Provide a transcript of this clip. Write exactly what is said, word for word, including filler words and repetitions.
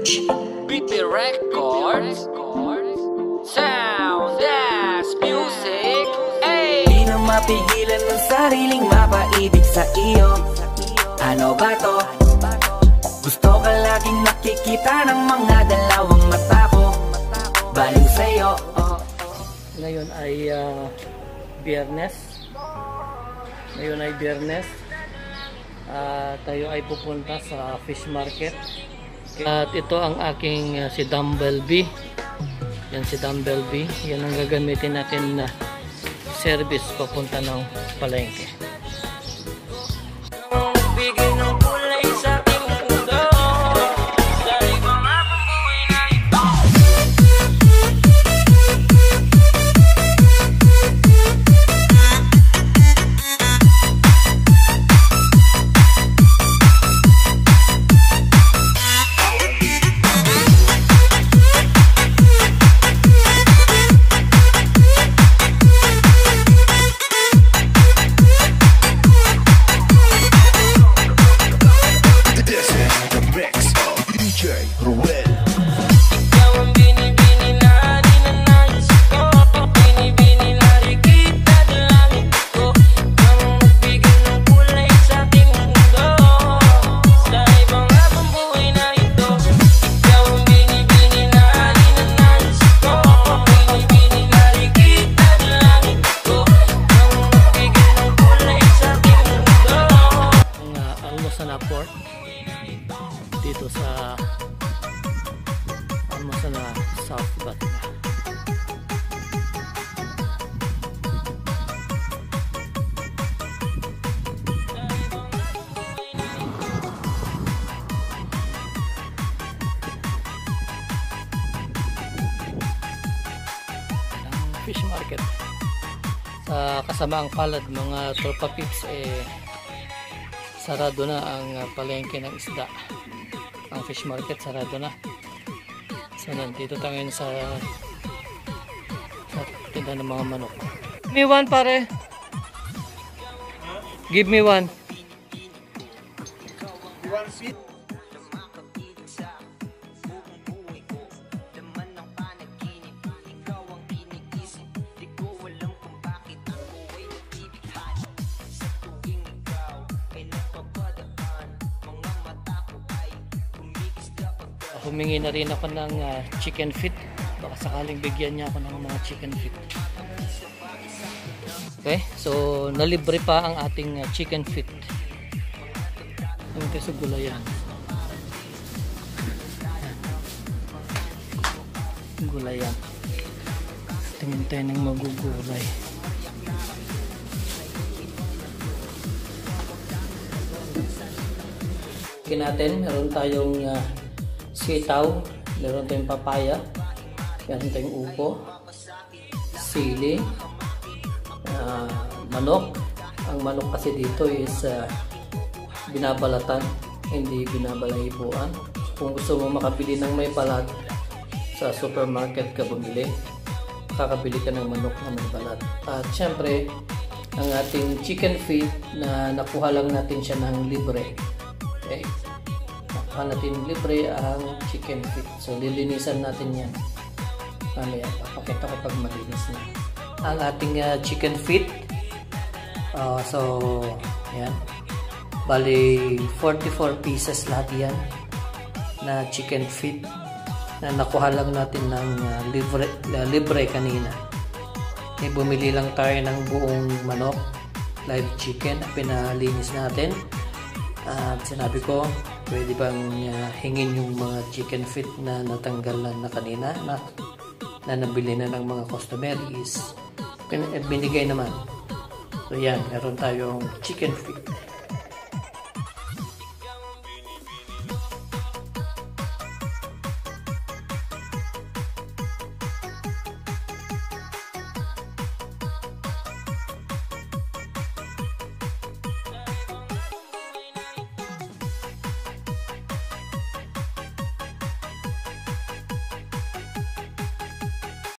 H B P Records Sound Dance Music. Ay! Di na mapigilan ng sariling mapaibig sa iyo. Ano ba to? Gusto ka laging nakikita ng mga dalawang mata ko. Baliw sa'yo. Oh. Ngayon ay uh, Biyernes. Ngayon ay Biyernes. Uh, tayo ay pupunta sa fish market. At ito ang aking uh, si Dumblebee. Yan si Dumblebee. Yan ang gagamitin natin na service papunta ng palengke. Port dito sa Almosa na South Batina. Fish market sa kasamaang palad mga tropa pips eh sarado na ang palengke ng isda. Ang fish market sarado na. So nandito tayo ngayon sa sa tindahan ng mga manok. Give me one pare. Give me one. One feet. Humingi na rin ako ng uh, chicken feet. Baka sakaling bigyan niya ako ng mga chicken feet. Okay, so nalibre pa ang ating uh, chicken feet. Ito sa gulayan. Gulayan. Tingin tayo ng magugulay. Tingin natin, meron tayong uh, sitaw, meron tayong papaya, meron tayong upo, sili, uh, manok. Ang manok kasi dito is uh, binabalatan, hindi binabalahibuan. Kung gusto mo makabili ng may balat, sa supermarket ka bumili, kakabili ka ng manok na may balat. At syempre, ang ating chicken feet na nakuha lang natin siya ng libre. Okay? Natin libre ang chicken feet. So lilinisan natin yan. Mamaya papakita ko pag malinis na ang ating uh, chicken feet. Uh, so yan. Bali forty-four pieces lahat yan na chicken feet na nakuha lang natin ng uh, libre, uh, libre kanina. E, bumili lang tayo ng buong manok, live chicken, pinalinis natin. At uh, sinabi ko, pwede bang uh, hingin yung mga chicken feet na natanggal na, na kanina na, na nabili na ng mga customer is binigay naman. So yan, meron tayong chicken feet.